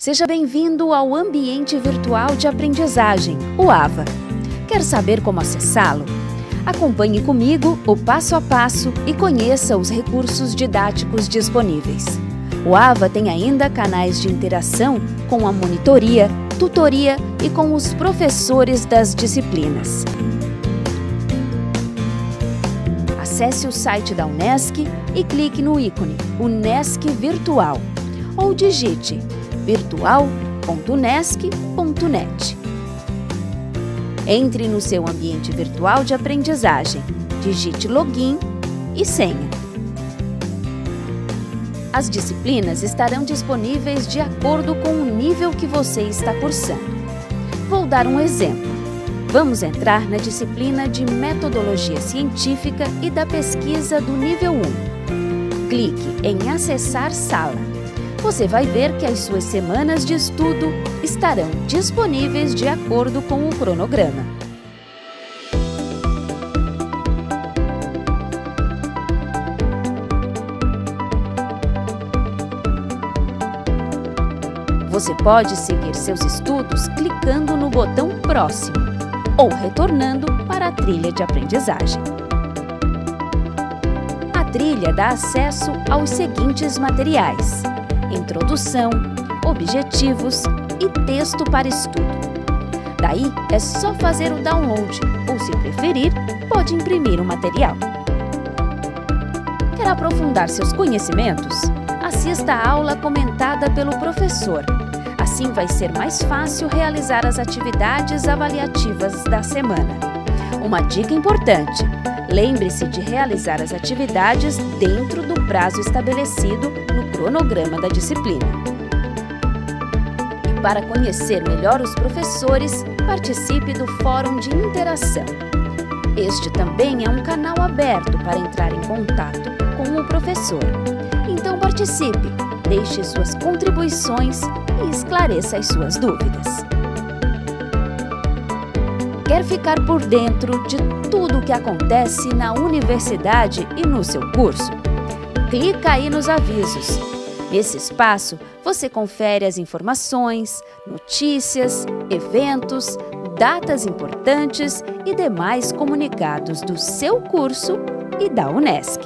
Seja bem-vindo ao Ambiente Virtual de Aprendizagem, o AVA. Quer saber como acessá-lo? Acompanhe comigo o passo a passo e conheça os recursos didáticos disponíveis. O AVA tem ainda canais de interação com a monitoria, tutoria e com os professores das disciplinas. Acesse o site da UNESCO e clique no ícone UNESCO Virtual ou digite virtual.unesc.net. Entre no seu ambiente virtual de aprendizagem, digite login e senha. As disciplinas estarão disponíveis de acordo com o nível que você está cursando. Vou dar um exemplo. Vamos entrar na disciplina de Metodologia Científica e da Pesquisa do nível 1. Clique em Acessar Sala. Você vai ver que as suas semanas de estudo estarão disponíveis de acordo com o cronograma. Você pode seguir seus estudos clicando no botão Próximo ou retornando para a trilha de aprendizagem. A trilha dá acesso aos seguintes materiais: introdução, objetivos e texto para estudo. Daí é só fazer o download ou, se preferir, pode imprimir o material. Quer aprofundar seus conhecimentos? Assista a aula comentada pelo professor. Assim vai ser mais fácil realizar as atividades avaliativas da semana. Uma dica importante: lembre-se de realizar as atividades dentro do prazo estabelecido no cronograma da disciplina. E para conhecer melhor os professores, participe do Fórum de Interação. Este também é um canal aberto para entrar em contato com o professor. Então participe, deixe suas contribuições e esclareça as suas dúvidas. Quer ficar por dentro de tudo o que acontece na universidade e no seu curso? Clica aí nos avisos. Nesse espaço, você confere as informações, notícias, eventos, datas importantes e demais comunicados do seu curso e da UNESCO.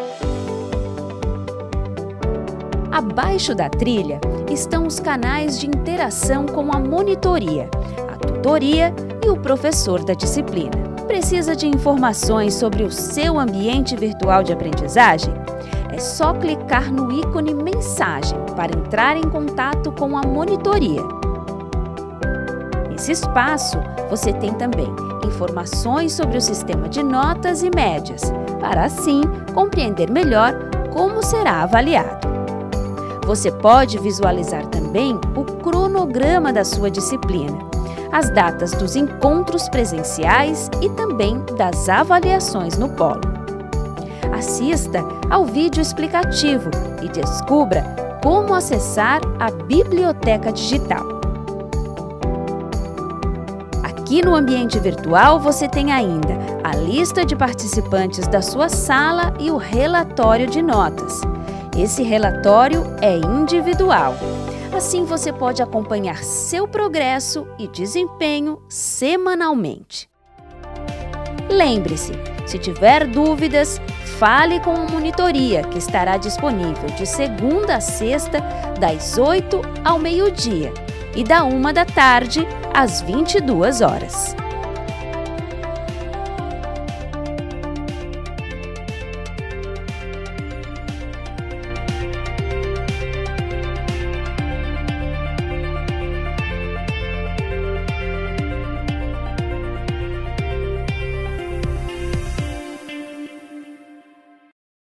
Abaixo da trilha estão os canais de interação com a monitoria, a tutoria e o professor da disciplina. Precisa de informações sobre o seu ambiente virtual de aprendizagem? É só clicar no ícone Mensagem para entrar em contato com a monitoria. Nesse espaço, você tem também informações sobre o sistema de notas e médias, para assim compreender melhor como será avaliado. Você pode visualizar também o cronograma da sua disciplina, as datas dos encontros presenciais e também das avaliações no polo. Assista ao vídeo explicativo e descubra como acessar a biblioteca digital. Aqui no ambiente virtual você tem ainda a lista de participantes da sua sala e o relatório de notas. Esse relatório é individual. Assim você pode acompanhar seu progresso e desempenho semanalmente. Lembre-se, se tiver dúvidas, fale com a monitoria, que estará disponível de segunda a sexta, das 8 ao meio-dia e da 1 da tarde às 22 horas.